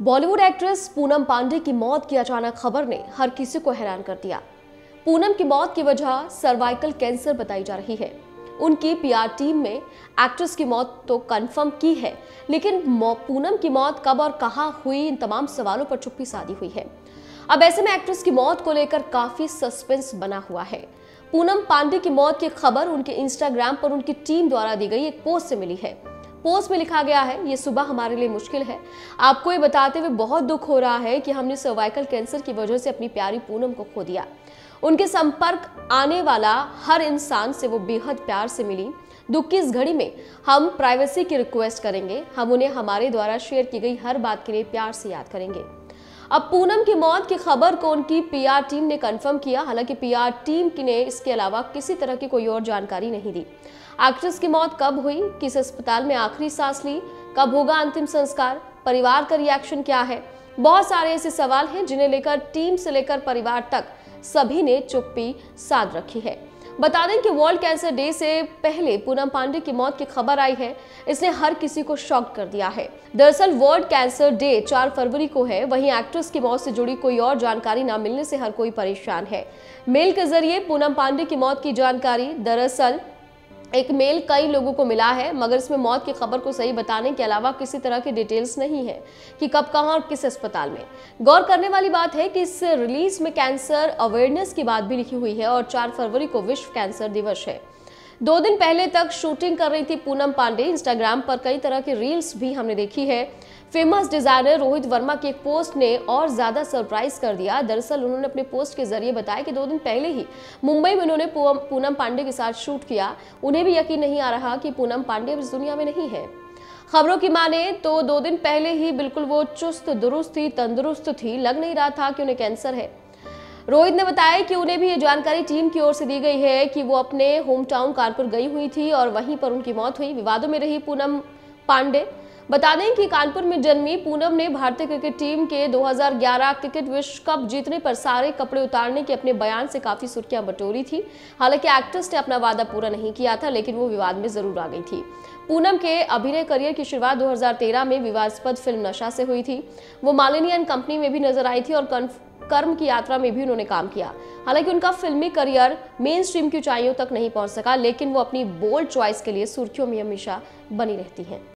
Bollywood actress Poonam Pandey की मौत की अचानक खबर ने हर किसी को हैरान कर दिया। पूनम की मौत की वजह सर्वाइकल कैंसर बताई जा रही है। उनकी पीआर टीम में एक्ट्रेस की मौत तो कंफर्म की है, लेकिन पूनम की मौत कब और कहां हुई, इन तमाम सवालों पर चुप्पी साधी हुई है। अब ऐसे में एक्ट्रेस की मौत को लेकर काफी सस्पेंस बना हुआ है। पूनम पांडे की मौत की खबर उनके इंस्टाग्राम पर उनकी टीम द्वारा दी गई एक पोस्ट से मिली है। पोस्ट में लिखा गया है, ये सुबह हमारे लिए मुश्किल है। आपको ये बताते हुए बहुत दुख हो रहा है कि हमने सर्वाइकल कैंसर की वजह से अपनी प्यारी पूनम को खो दिया। उनके संपर्क आने वाला हर इंसान से वो बेहद प्यार से मिली। दुख की इस घड़ी में हम प्राइवेसी की रिक्वेस्ट करेंगे। हम उन्हें हमारे द्वारा शेयर की गई हर बात के लिए प्यार से याद करेंगे। अब पूनम की मौत की खबर को उनकी पीआर टीम ने कंफर्म किया। हालांकि पीआर टीम ने इसके अलावा किसी तरह की कोई और जानकारी नहीं दी। एक्ट्रेस की मौत कब हुई, किस अस्पताल में आखिरी सांस ली, कब होगा अंतिम संस्कार, परिवार का रिएक्शन क्या है, बहुत सारे ऐसे सवाल हैं जिन्हें लेकर टीम से लेकर परिवार तक सभी ने चुप्पी साध रखी है। बता दें कि वर्ल्ड कैंसर डे से पहले पूनम पांडे की मौत की खबर आई है। इसने हर किसी को शॉक कर दिया है। दरअसल वर्ल्ड कैंसर डे 4 फरवरी को है। वहीं एक्ट्रेस की मौत से जुड़ी कोई और जानकारी न मिलने से हर कोई परेशान है। मेल के जरिए पूनम पांडे की मौत की जानकारी, दरअसल एक मेल कई लोगों को मिला है, मगर इसमें मौत की खबर को सही बताने के अलावा किसी तरह की डिटेल्स नहीं है कि कब, कहां और किस अस्पताल में। गौर करने वाली बात है कि इस रिलीज में कैंसर अवेयरनेस की बात भी लिखी हुई है और 4 फरवरी को विश्व कैंसर दिवस है। 2 दिन पहले तक शूटिंग कर रही थी पूनम पांडे। इंस्टाग्राम पर कई तरह की रील्स भी हमने देखी है। फेमस डिजाइनर रोहित वर्मा की एक पोस्ट ने और ज्यादा सरप्राइज कर दिया। दरअसल उन्होंने अपने पोस्ट के जरिए बताया कि 2 दिन पहले ही मुंबई में उन्होंने पूनम पांडे के साथ शूट किया। उन्हें भी यकीन नहीं आ रहा कि पूनम पांडे इस दुनिया में नहीं है। खबरों की माने तो 2 दिन पहले ही बिल्कुल वो चुस्त दुरुस्त थी, तंदुरुस्त थी। लग नहीं रहा था कि उन्हें कैंसर है। रोहित ने बताया कि उन्हें भी ये जानकारी टीम की ओर से दी गई है कि वो अपने होम टाउन कानपुर गई हुई थी और वहीं पर उनकी मौत हुई। विवादों में रही पूनम पांडे। बता दें कि कानपुर में जन्मी पूनम ने भारतीय क्रिकेट टीम के 2011 क्रिकेट विश्व कप जीतने पर सारे कपड़े उतारने के अपने बयान से काफी सुर्खियां बटोरी थी। हालांकि एक्ट्रेस ने अपना वादा पूरा नहीं किया था, लेकिन वो विवाद में जरूर आ गई थी। पूनम के अभिनय करियर की शुरुआत 2013 में विवादास्पद फिल्म नशा से हुई थी। वो मालिनी एंड कंपनी में भी नजर आई थी और कर्म की यात्रा में भी उन्होंने काम किया। हालांकि उनका फिल्मी करियर मेन स्ट्रीम की ऊंचाइयों तक नहीं पहुंच सका, लेकिन वो अपनी बोल्ड चॉइस के लिए सुर्खियों में हमेशा बनी रहती हैं।